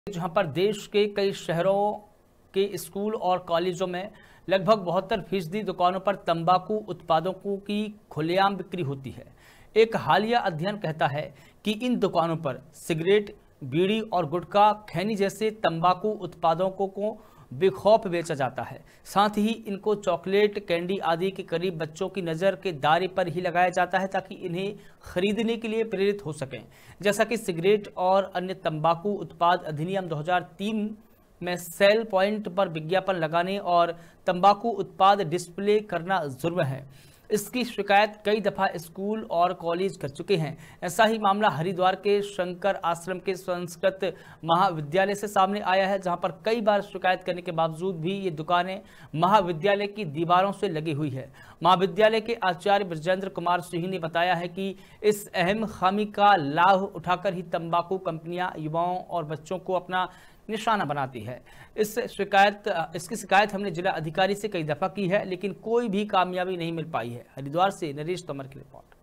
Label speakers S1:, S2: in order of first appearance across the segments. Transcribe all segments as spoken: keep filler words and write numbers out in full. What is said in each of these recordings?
S1: जहां पर देश के कई शहरों के स्कूल और कॉलेजों में लगभग बहत्तर फीसदी दुकानों पर तंबाकू उत्पादों की खुलेआम बिक्री होती है। एक हालिया अध्ययन कहता है कि इन दुकानों पर सिगरेट, बीड़ी और गुटखा, खैनी जैसे तंबाकू उत्पादों को, को बेखौफ बेचा जाता है। साथ ही इनको चॉकलेट, कैंडी आदि के करीब बच्चों की नज़र के दायरे पर ही लगाया जाता है ताकि इन्हें खरीदने के लिए प्रेरित हो सकें। जैसा कि सिगरेट और अन्य तंबाकू उत्पाद अधिनियम दो हज़ार तीन में सेल पॉइंट पर विज्ञापन लगाने और तंबाकू उत्पाद डिस्प्ले करना जुर्म है। इसकी शिकायत कई दफा स्कूल और कॉलेज कर चुके हैं। ऐसा ही मामला हरिद्वार के शंकर आश्रम के संस्कृत महाविद्यालय से सामने आया है, जहां पर कई बार शिकायत करने के बावजूद भी ये दुकानें महाविद्यालय की दीवारों से लगी हुई है। महाविद्यालय के आचार्य ब्रजेंद्र कुमार सिंह ने बताया है कि इस अहम खामी का लाभ उठाकर ही तंबाकू कंपनियां युवाओं और बच्चों को अपना निशाना बनाती है। इस शिकायत इसकी शिकायत हमने जिला अधिकारी से कई दफा की है, लेकिन कोई भी कामयाबी नहीं मिल पाई है। हरिद्वार से नरेश तोमर की रिपोर्ट।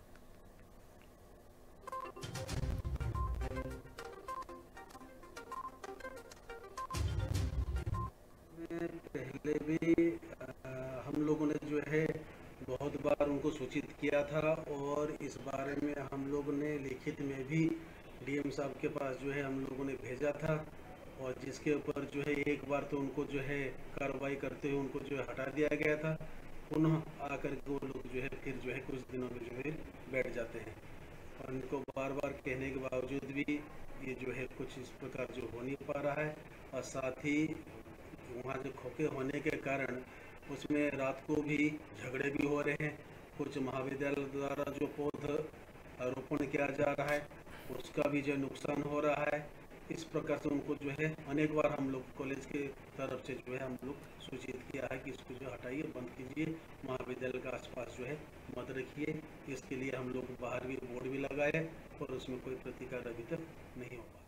S2: पहले भी आ, हम लोगों ने जो है बहुत बार उनको सूचित किया था और इस बारे में हम लोगों ने लिखित में भी डीएम साहब के पास जो है हम लोगों ने भेजा था, और जिसके ऊपर जो है एक बार तो उनको जो है कार्रवाई करते हुए उनको जो है हटा दिया गया था। पुनः आकर के वो लोग जो है फिर जो है कुछ दिनों में जो है बैठ जाते हैं, और इनको बार बार कहने के बावजूद भी ये जो है कुछ इस प्रकार जो हो नहीं पा रहा है। और साथ ही वहाँ जो खोखे होने के कारण उसमें रात को भी झगड़े भी हो रहे हैं। कुछ महाविद्यालय द्वारा जो पौध रोपण किया जा रहा है उसका भी जो नुकसान हो रहा है। इस प्रकार से उनको जो है अनेक बार हम लोग कॉलेज के तरफ से जो है हम लोग सूचित किया है कि इसको जो हटाइए, बंद कीजिए, महाविद्यालय के आसपास जो है मत रखिए। इसके लिए हम लोग बाहर भी बोर्ड भी लगाए और उसमें कोई प्रतिकार अभी तक नहीं हो पा।